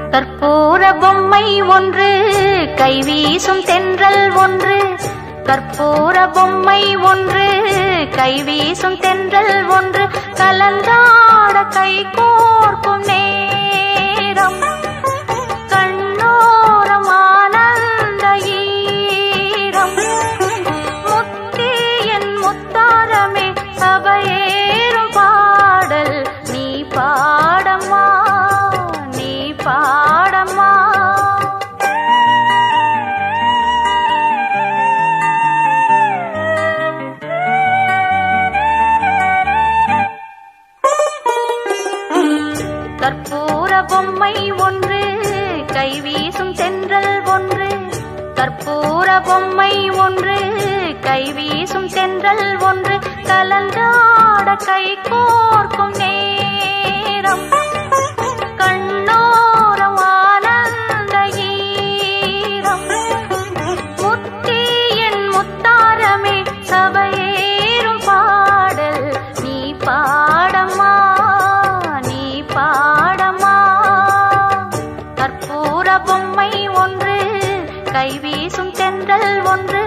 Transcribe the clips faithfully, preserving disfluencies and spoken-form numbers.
கற்பூர பொம்மை ஒன்று கைவீசும் தென்றல் ஒன்று கற்பூர பொம்மை ஒன்று கைவீசும் தென்றல் ஒன்று கலந்தாட கை கோர்க்கும் நேரம் கண்ணோரம் ஆனந்த ஈரம் முத்தே என் முத்தாரமே சபையேறும் பாடல் நீ பாடம்மா நீ பாடம்மா. கற்பூர பொம்மை ஒன்று கைவீசும் தென்றல் ஒன்று கற்பூர பொம்மை ஒன்று கைவீசும் தென்றல் ஒன்று கலந்தாட கை கோர்க்கும் நேரம் கண்ணோரம் ஆனந்த ஈரம் முத்தே என் முத்தாரமே சபையேறும் பாடல் நீ பாடம்மா நீ பாடம்மா. கற்பூர பொம்மை ஒன்று கைவீசும் தென்றல் ஒன்று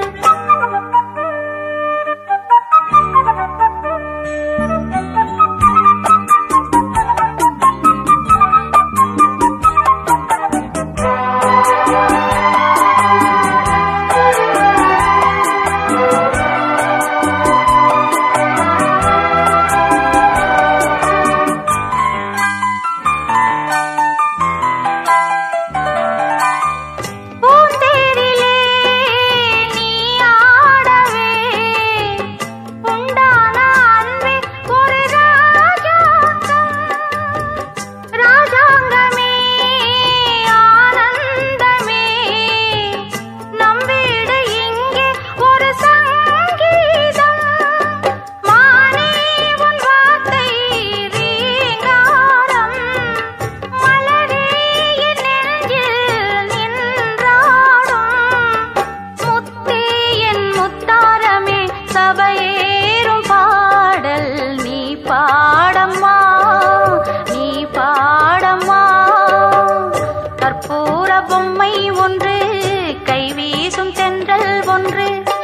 சபையேறும் பாடல் நீ பாடம்மா நீ பாடம்மா. கற்பூர பொம்மை ஒன்று கைவீசும் தென்றல் ஒன்று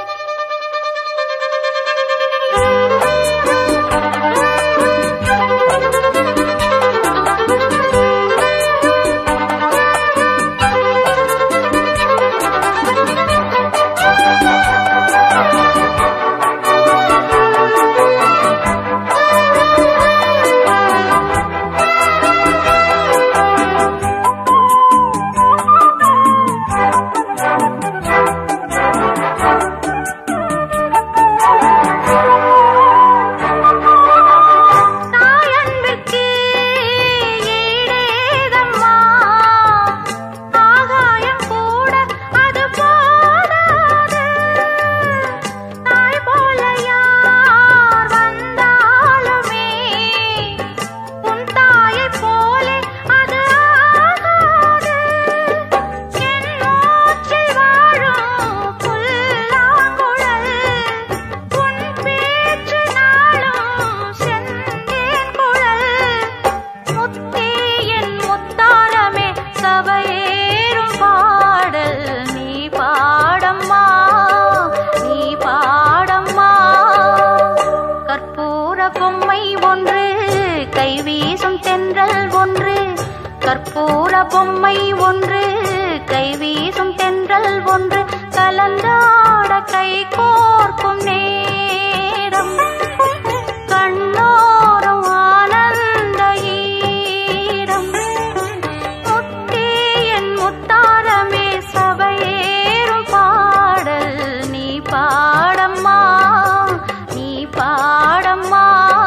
கைவீசும் தென்றல் ஒன்று கற்பூர பொம்மை ஒன்று கைவீசும் தென்றல் ஒன்று கலந்தாட கை கோர்க்கும் நேரம் கண்ணோரம் ஆனந்த ஈரம் முத்தே என் முத்தாரமே சபையேறும் பாடல் நீ பாடம்மா நீ பாடம்மா.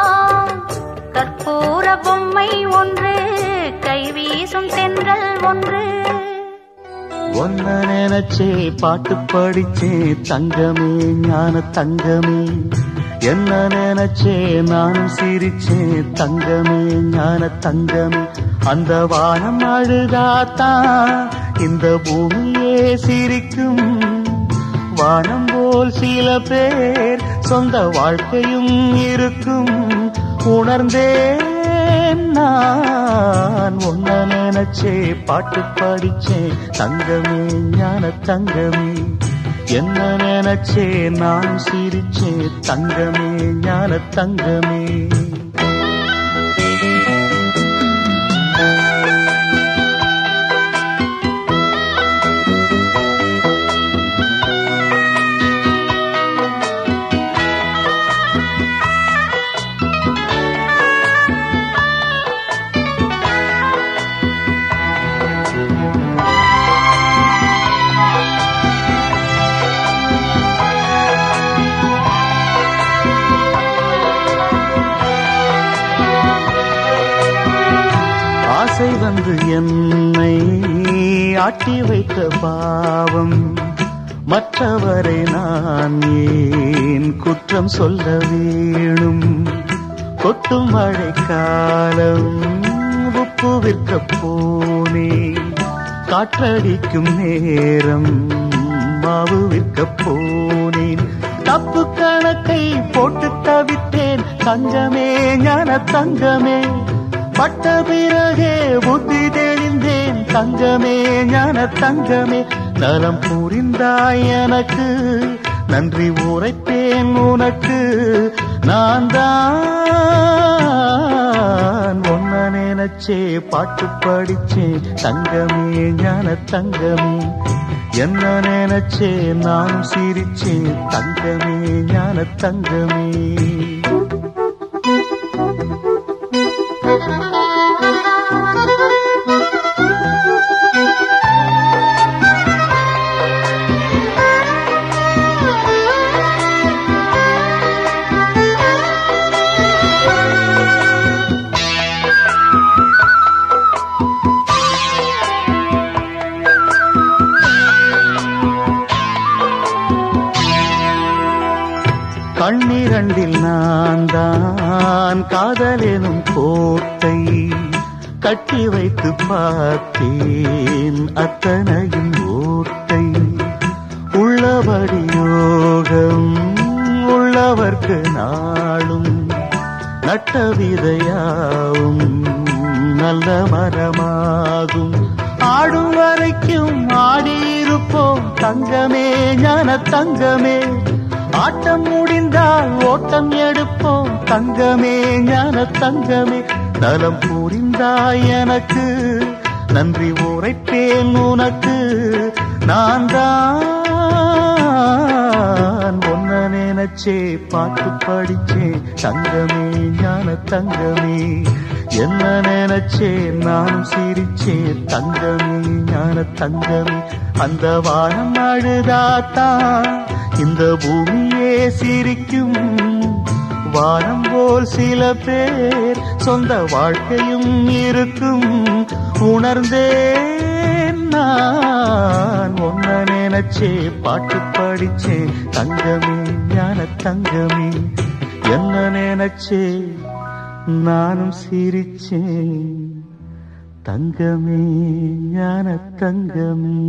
கற்பூர பொம்மை ஒன்று கைவீசும் தென்றல் ஒன்று ஒன்ன நினைச்சே பாட்டு படிச்சே தங்கமே ஞான தங்கமே என்ன நினைச்சே நானும் சிரிச்சே தங்கமே ஞான தங்கமே அந்த வானம் அழுதாத்தான் இந்த பூமியே சிரிக்கும் வானம் போல் சில பேர் சொந்த வாழ்க்கையும் இருக்கும் உணர்ந்தேன் நான் உன்ன நினைச்சே பாட்டு படிச்சேன் தங்கமே ஞான தங்கமே என்ன நினைச்சே நான் சிரிச்சேன் தங்கமே ஞான தங்கமே ஆசை வந்து என்னை ஆட்டி வைத்த பாவம் மற்றவரை நான் ஏன் குற்றம் சொல்ல வேணும் கொட்டும் மழைக்காலம் உப்பு விற்க போனே காற்றடிக்கும் நேரம் மாவு விற்க போனேன் தப்பு கணக்கை போட்டு தவித்தேன் தங்கமே ஞான தங்கமே பட்ட பிறகே புத்தி தெளிந்தேன் தங்கமே ஞான தங்கமே நலம் புரிந்தாய் எனக்கு நன்றி உரைப்பேன் உனக்கு நான் தான் ஒன்ன நினைச்சே பாட்டு படிச்சேன் தங்கமே ஞான தங்கமே என்ன நினைச்சே நான் சிரிச்சேன் தங்கமே ஞான தங்கமே கண்ணிரண்டில் நான் தான் காதலெனும் கோட்டை கட்டி வைத்து பார்த்தேன் அத்தனையும் ஓட்டை உள்ளபடி யோகம் உள்ளவர்க்கு நாளும் நட்ட விதையாவும் நல்ல மரமாகும் ஆடும் வரைக்கும் ஆடியிருப்போம் தங்கமே ஞான தங்கமே ஆட்டம் முடிந்தால் ஓட்டம் எடுப்போம் தங்கமே ஞான தங்கமே நலம் புரிந்தாய் எனக்கு நன்றி உரைப்பேன் உனக்கு நான் தான் ஒன்ன நினைச்சே பாட்டு படிச்சேன் தங்கமே ஞான தங்கமே என்ன நினைச்சே நான் சிரிச்சேன் தங்கமே ஞான தங்கமே அந்த வானம் அழுதாத்தான் இந்த பூமியே சிரிக்கும் வானம் போல் சில பேர் சொந்த வாழ்க்கையும் இருக்கும் உணர்ந்தேன் நான் ஒன்ன நினைச்சே பாட்டு படிச்சேன் தங்கமே ஞான தங்கமே என்ன நினைச்சே நானும் சிரிச்சேன் தங்கமே ஞான தங்கமே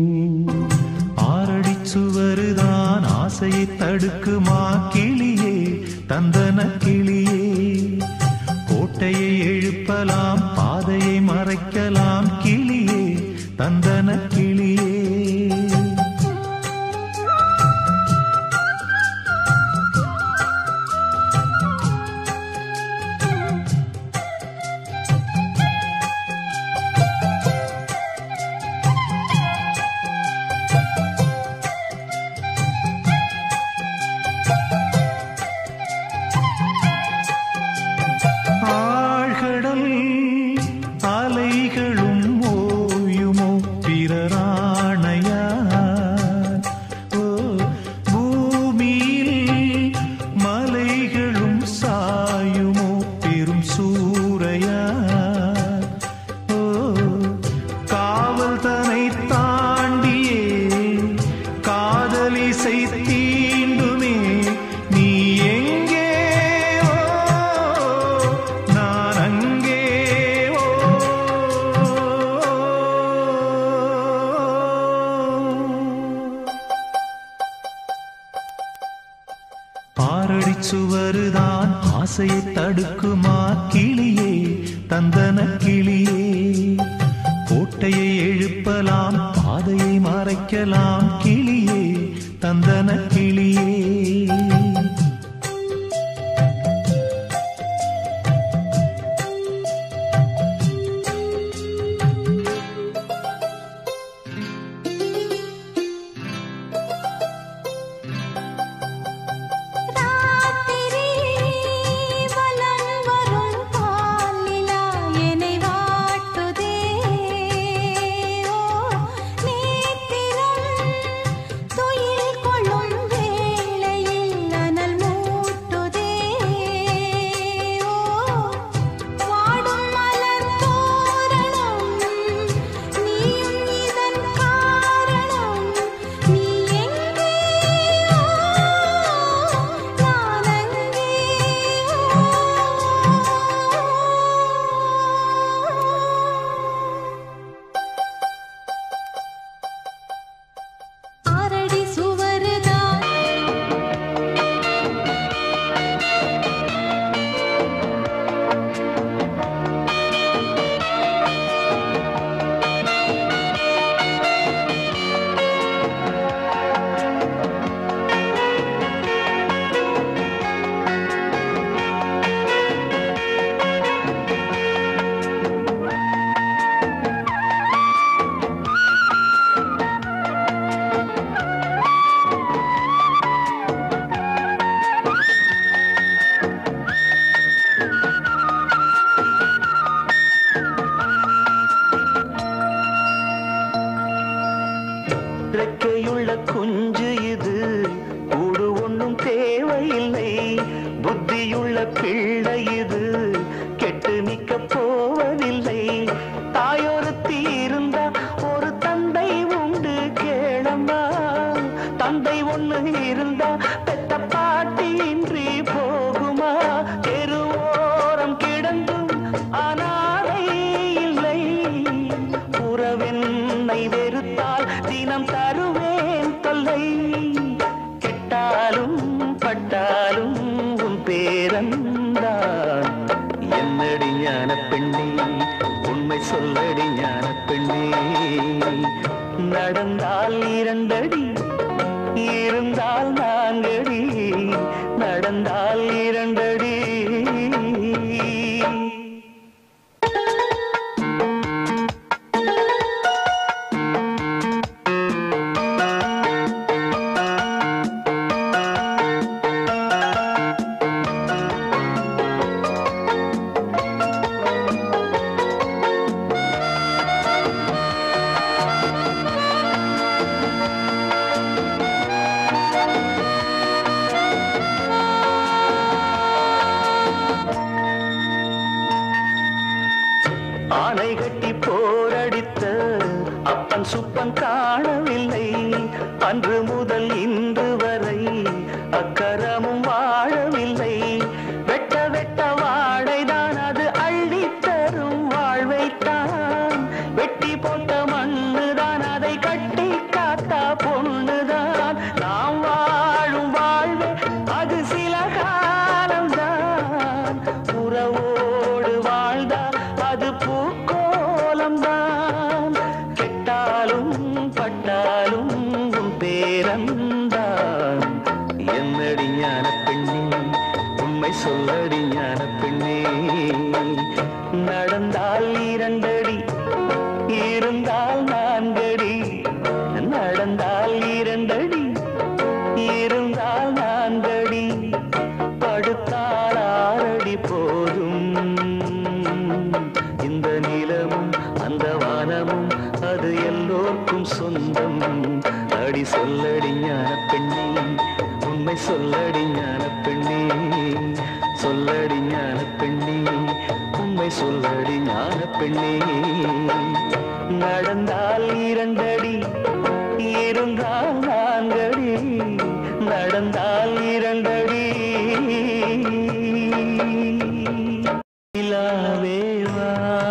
ஆரடி சுவருதான் ஆசையை தடுக்குமா கிளியே தந்தன கிளியே கோட்டையை எழுப்பலாம் பாதையை மறைக்கலாம் கிளியே தந்தன கிளியே அலைகள் மறைக்கலாம் கிளியே தந்தன கிளியே. ரெக்கையுள்ள குஞ்சு இது கூடு ஒன்றும் தேவையில்லை. புத்தியுள்ள பிள்ளை இது கெட்டு நிக்க போவதில்லை. தாயொருத்தி இருந்தா ஒரு தந்தை உண்டு கேளம்மா. தந்தை ஒண்ணு இருந்தா பெத்த பாட்டி இன்றி போகுமா? தெருவோரம் கிடந்தும் அனாதை இல்லை. உறவென்னை வெறுத்தால் தினம் தருவேன் தொல்லை. கெட்டாலும் பட்டாலும் உன் பேரந்தான். என்னடி ஞான பெண்ணே உண்மை சொல்லடி ஞான பெண்ணே. நடந்தால் இரண்டடி இருந்தால் நான்கடி. நடந்தால் இரண்டடி. ஆனை கட்டி போரடித்த அப்பன் சுப்பன் காணவில்லை. அன்று முதல் இன்று வரை அக்கரமும் வாழவில்லை. வெட்ட வெட்ட வாழைதான் அது அள்ளி தரும் வாழ்வைத்தான். வெட்டி போட்ட மண்ணுதான் அதை கட்டி காத்தா பொண்ணுதான். நாம் வாழும் வாழ்வே அது சில காலம்தான். உறவோடு வாழ்ந்தால் அது பூக்கோலம்தான். கெட்டாலும் பட்டாலும் உன் பேரந்தான். என்னடி ஞான பெண்ணே உண்மை சொல்லடி ஞான பெண்ணே. நடந்தால் இரண்டடி இருந்தால் நான்கடி. நடந்தால் இரண்டடி இருந்தால் நான்கடி. படுத்தால் ஆறடி போதும். இந்த நிலமும் அந்த வானமும் அது எல்லோருக்கும் சொந்தம். அடி சொல்லடி ஞான பெண்ணே உண்மை சொல்லடி ஞான பெண்ணே. சொல்லடி ஞான பெண்ணே உண்மை சொல்லடி ஞான பெண்ணே. நடந்தால் இரண்டடி இருந்தால் நான்கடி. நடந்தால் இரண்டடி. நிலாவேவா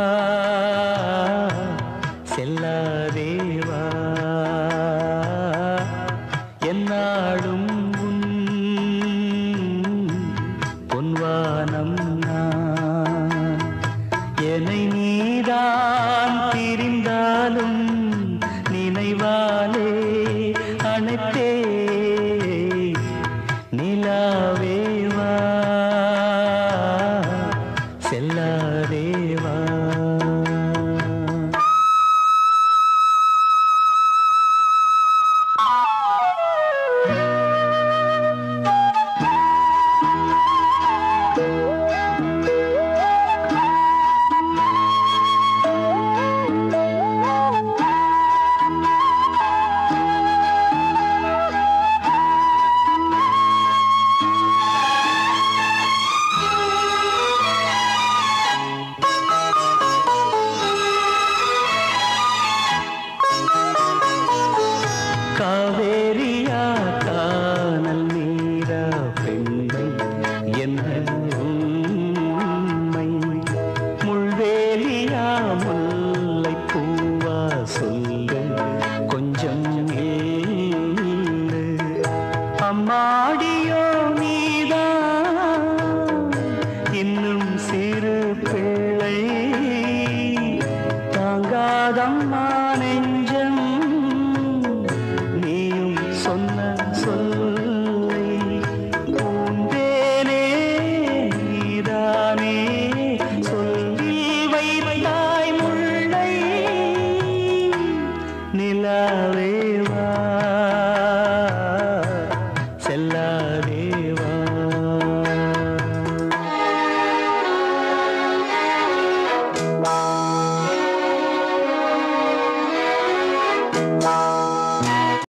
செல்லாதேவா என்னாடும் உன் பொன்வானம் நான். என்னை நீதான் சிறு பிள்ளை